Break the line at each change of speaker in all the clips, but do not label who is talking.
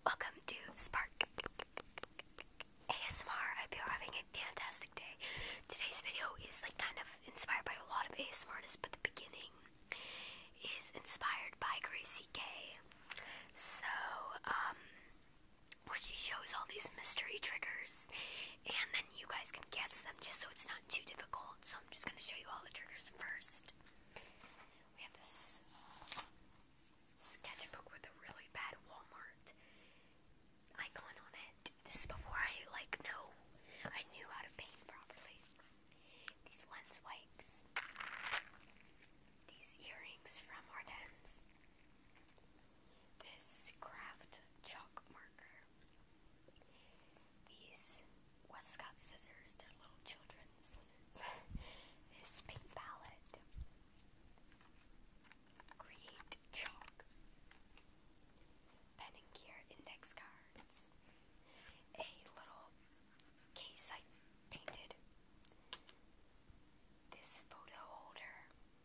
Welcome to Spark ASMR. I hope you're having a fantastic day. Today's video is like kind of inspired by a lot of ASMR artists, but the beginning is inspired by Gracie K. So, where she shows all these mystery triggers, and then you guys can guess them just so it's not too difficult. So I'm just going to show you all the triggers first. We have this sketchbook with a really bad Walmart icon on it. This is before I knew how to paint properly. These lens wipes. These earrings from Ardennes. This craft chalk marker. These Westcott scissors. They're little children's scissors. This paint palette. Create chalk. Pen and gear index cards. A little case I painted. This photo holder.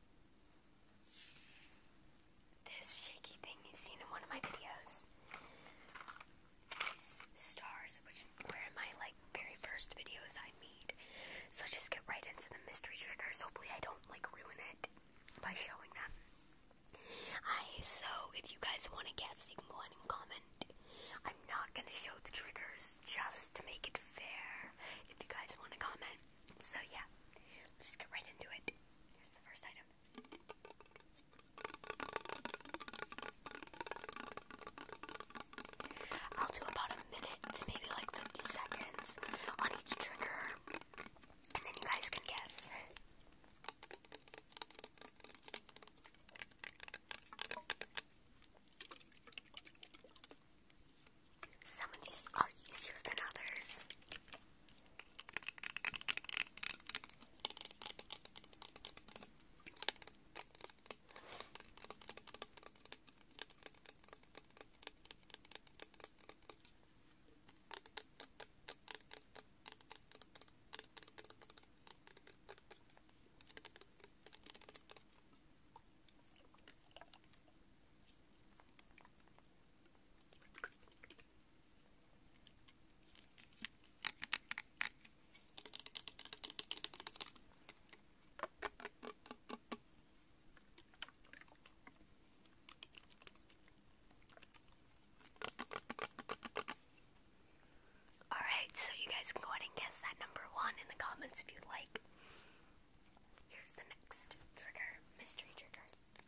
This shaky thing you've seen in one of my videos. These stars, which were in my very first videos I made. So just get right into the mystery triggers. Hopefully I don't ruin it by showing them. So if you guys want to guess, you can go ahead and comment. I'm not going to show the triggers just to make it fair if you guys want to comment. So yeah, let's just get right into it. Here's the first item. I'll do about a minute to maybe 50 seconds on each trigger, and then you guys can guess. Some of these are easier than others. Alright, so you guys can go ahead and guess that number one in the comments if you'd like. Here's the next trigger, mystery trigger.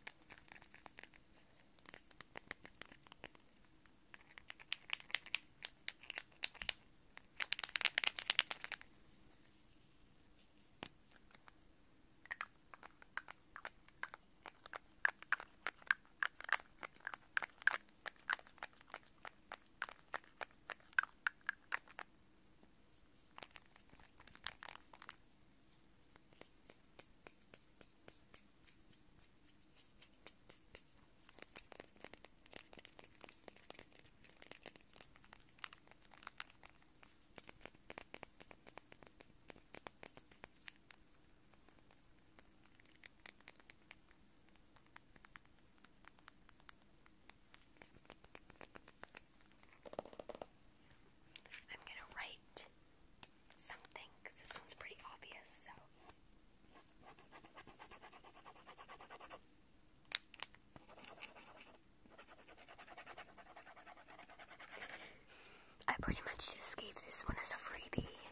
I'm gonna write something because this one's pretty obvious, so. I pretty much just gave this one as a freebie.